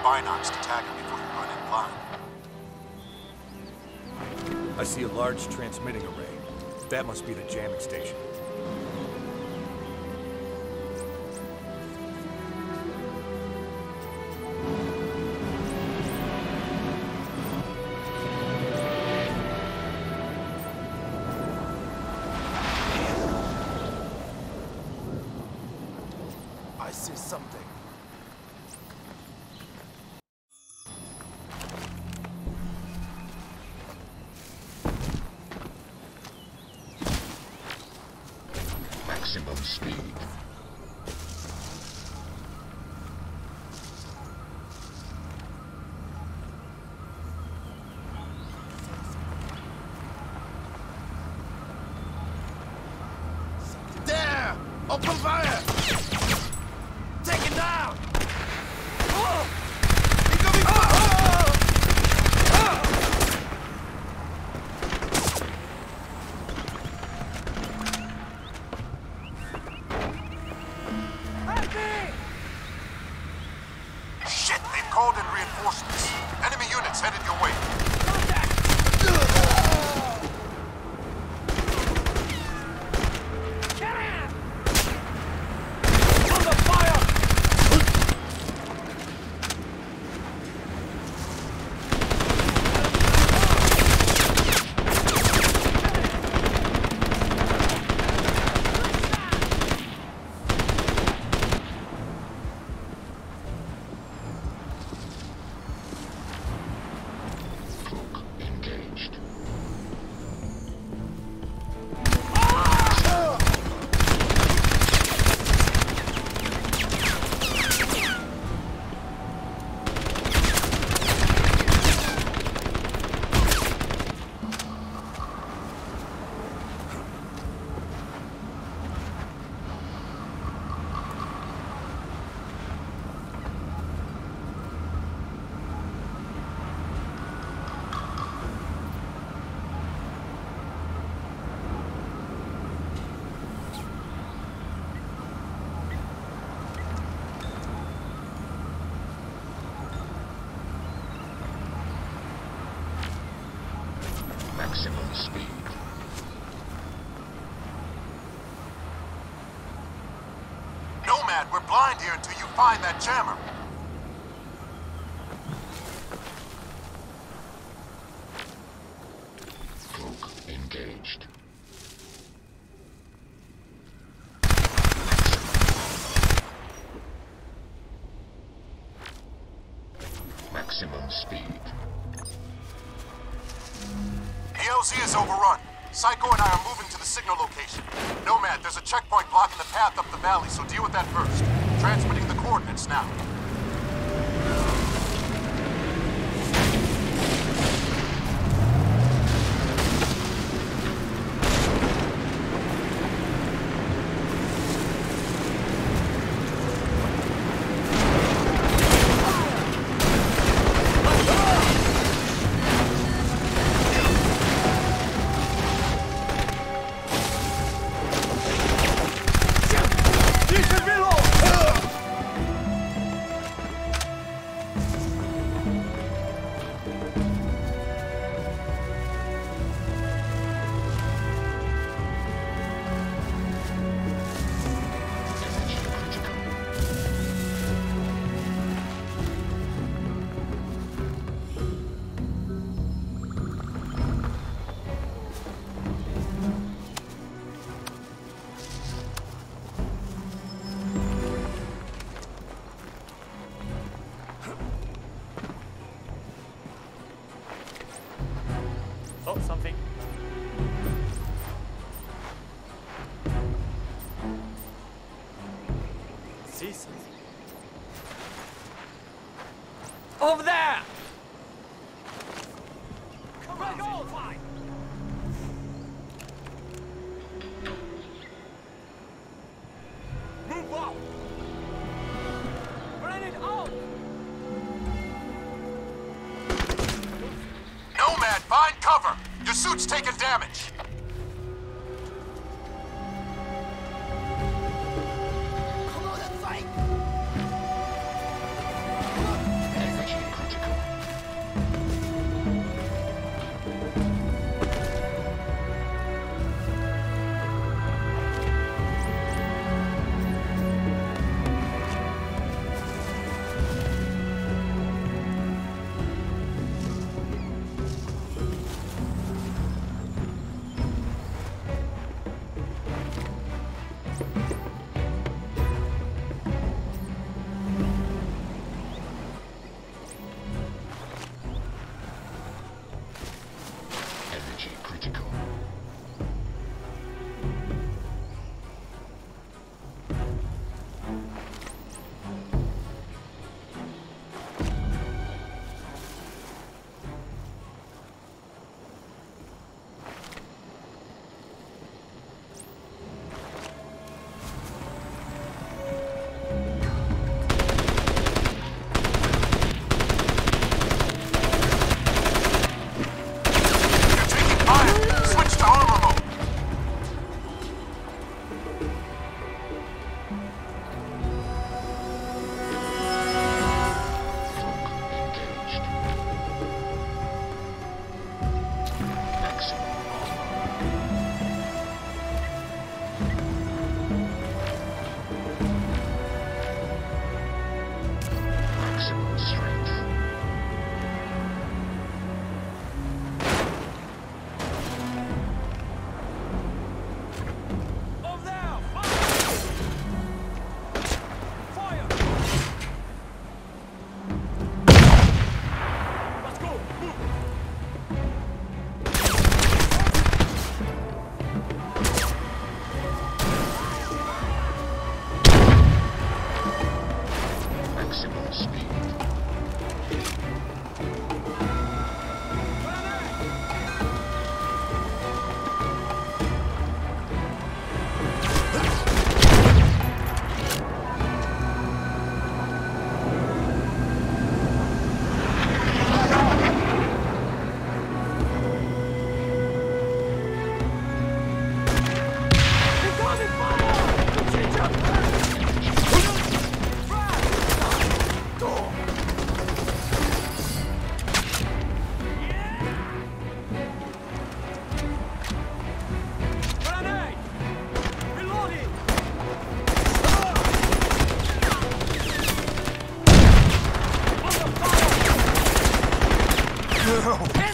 binocs to tag him before you run in blind. I see a large transmitting array. That must be the jamming station. I see something. Maximum speed. There! Open fire! Take it down! Incoming fire! Shit! They've called in reinforcements. Enemy units headed your way. Engaged. Maximum speed. Nomad, we're blind here until you find that jammer. Cloak engaged. Maximum speed. ELZ is overrun. Psycho and I are moving to the signal location. Nomad, there's a checkpoint blocking the path up the valley, so deal with that first. Transmitting the coordinates now. Oh, something. See something. Over there! Come on, go! Fine. Move up! Grenade out! Nomad, find cover! Your suit's taking damage! Come on and fight! strength. Over there! Fire! Fire! Let's go! Move! Maximum speed. Incoming fire! Change up! Grenade! Reloading! Under fire!